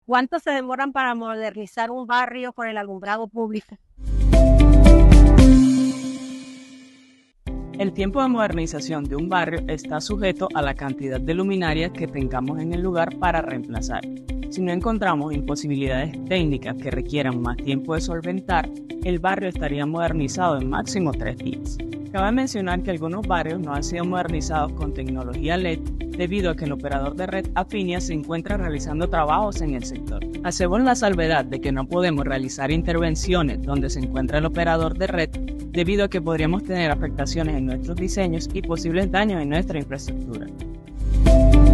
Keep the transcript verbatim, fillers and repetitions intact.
¿Cuánto se demoran para modernizar un barrio con el alumbrado público? El tiempo de modernización de un barrio está sujeto a la cantidad de luminarias que tengamos en el lugar para reemplazar. Si no encontramos imposibilidades técnicas que requieran más tiempo de solventar, el barrio estaría modernizado en máximo tres días. Cabe mencionar que algunos barrios no han sido modernizados con tecnología L E D debido a que el operador de red Afinia se encuentra realizando trabajos en el sector. Hacemos la salvedad de que no podemos realizar intervenciones donde se encuentra el operador de red debido a que podríamos tener afectaciones en nuestros diseños y posibles daños en nuestra infraestructura.